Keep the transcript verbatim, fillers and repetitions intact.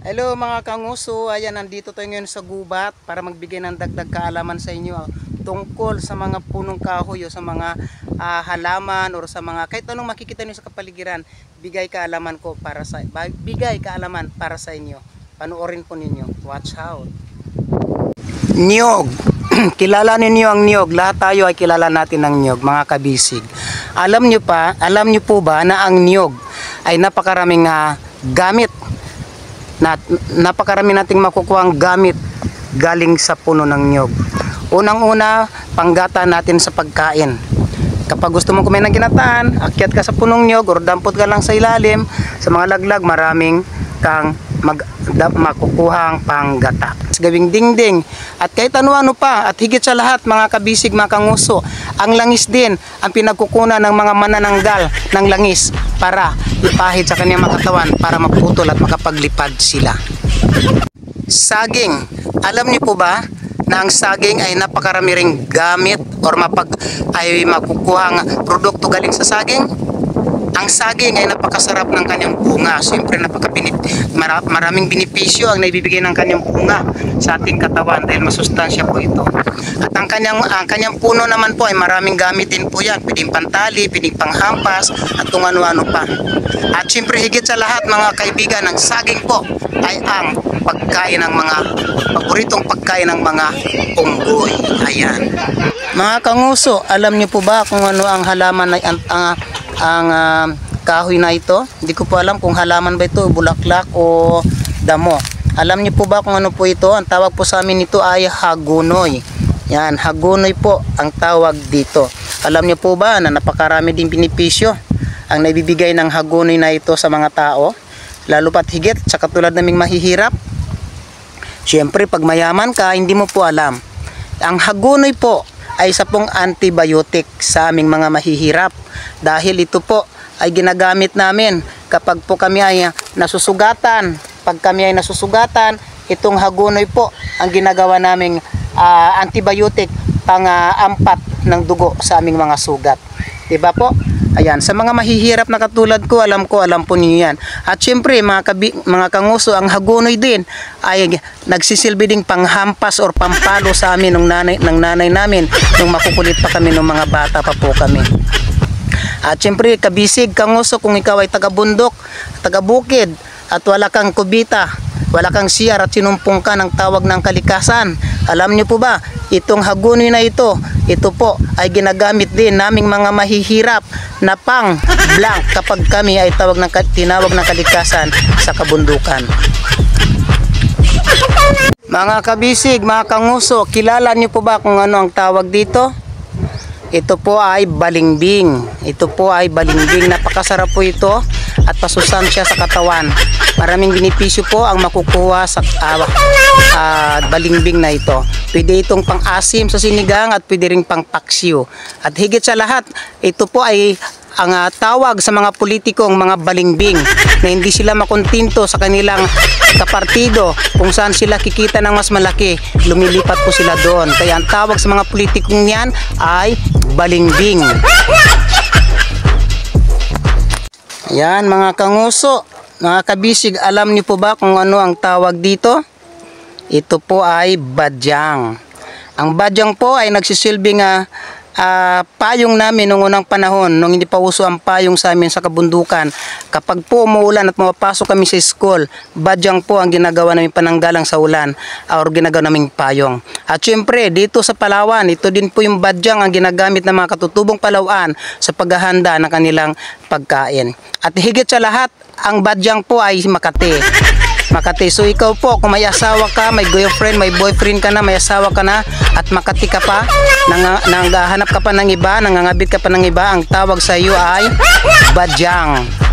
Hello mga kanguso, ayan nandito tayo ngayon sa gubat para magbigay ng dagdag kaalaman sa inyo tungkol sa mga punong kahoy o sa mga uh, halaman o sa mga kahit anong makikita niyo sa kapaligiran. Bigay kaalaman ko para sa bigay kaalaman para sa inyo. Panoorin po ninyo. Watch out. Niyog. Kilala ninyo ang niyog. Lahat tayo ay kilala natin ang niyog, mga kabisig. Alam niyo pa, alam niyo po ba na ang niyog ay napakaraming uh, gamit na napakarami nating makukuhang gamit galing sa puno ng niyog. Unang-una, panggata natin sa pagkain. Kapag gusto mong kumain ng ginataan, akyat ka sa punong niyog or dampot ka lang sa ilalim, sa mga laglag, maraming kang mag, da, makukuhang panggata. Gawing dingding at kahit ano-ano pa, at higit sa lahat mga kabisig, mga kanguso, ang langis din ang pinagkukunan ng mga manananggal ng langis para ipahid sa kanyang mga katawan para maputol at makapaglipad sila. Saging, alam niyo po ba na ang saging ay napakarami ring gamit or mapag ay makukuhang produkto galing sa saging? Ang saging ay napakasarap ng kanyang bunga. Siyempre napakabinip, mara, maraming benepisyo ang naibibigay ng kanyang bunga sa ating katawan dahil masustansya po ito. At ang kanyang, ang kanyang puno naman po ay maraming gamitin po yan. Pwedeng pantali, pwedeng panghampas at kung ano-ano pa. At siyempre higit sa lahat mga kaibigan, ang saging po ay ang pagkain ng mga paboritong pagkain ng mga unggoy. Ayan. Mga kanguso, alam niyo po ba kung ano ang halaman ay ang uh, ang uh, kahoy na ito? Hindi ko po alam kung halaman ba ito, bulaklak o damo. Alam niyo po ba kung ano po ito? Ang tawag po sa amin ito ay hagunoy. Yan, hagunoy po ang tawag dito. Alam niyo po ba na napakarami din benepisyo ang naibibigay ng hagunoy na ito sa mga tao? Lalo pat higit sa katulad naming mahihirap. Siyempre pag mayaman ka, hindi mo po alam. Ang hagunoy po ay isa pong antibiotic sa aming mga mahihirap. Dahil ito po ay ginagamit namin kapag po kami ay nasusugatan. Pag kami ay nasusugatan, itong hagunoy po ang ginagawa naming uh, antibiotic pang uh, ampat ng dugo sa aming mga sugat. Diba po? Ayan, sa mga mahihirap na katulad ko, alam ko, alam po niyo yan. At syempre, mga, kabi, mga kanguso, ang hagunoy din ay nagsisilbi ding panghampas or pampalo sa amin ng nanay, ng nanay namin nung makukulit pa kami nung mga bata pa po kami. At syempre, kabisig, kanguso, kung ikaw ay taga-bundok, taga-bukid, at wala kang kubita, wala kang siyar at sinumpong ka ng tawag ng kalikasan. Alam niyo po ba, itong hagunoy na ito, ito po ay ginagamit din naming mga mahihirap na pang blank kapag kami ay tawag ng, tinawag ng kalikasan sa kabundukan. Mga kabisig, mga kanguso, kilala niyo po ba kung ano ang tawag dito? Ito po ay balingbing. Ito po ay balingbing. Napakasarap po ito at pasustansya sa katawan. Maraming benepisyo po ang makukuha sa uh, uh, balingbing na ito. Pwede itong pang-asim sa sinigang at pwede ring pang-paksiw. At higit sa lahat, ito po ay ang uh, tawag sa mga politikong mga balingbing na hindi sila makontinto sa kanilang kapartido kung saan sila kikita ng mas malaki, lumilipat po sila doon. Kaya ang tawag sa mga politikong yan ay balingbing. Ayan mga kanguso, mga kabisig, alam niyo po ba kung ano ang tawag dito? Ito po ay badyang. Ang badyang po ay nagsisilbing uh, uh, payong namin noong unang panahon, nung hindi pa uso ang payong sa amin sa kabundukan. Kapag po umuulan at mapapasok kami sa school, badyang po ang ginagawa namin pananggalang sa ulan or ginagawa namin payong. At syempre, dito sa Palawan, ito din po yung badyang ang ginagamit ng mga katutubong Palawan sa paghahanda ng kanilang pagkain. At higit sa lahat, ang badyang po ay Makati. Makati. So ikaw po, kung may asawa ka, may girlfriend, may boyfriend ka na, may asawa ka na, at Makati ka pa, nang, nanghahanap ka pa ng iba, nangangabit ka pa ng iba, ang tawag sa iyo ay badyang.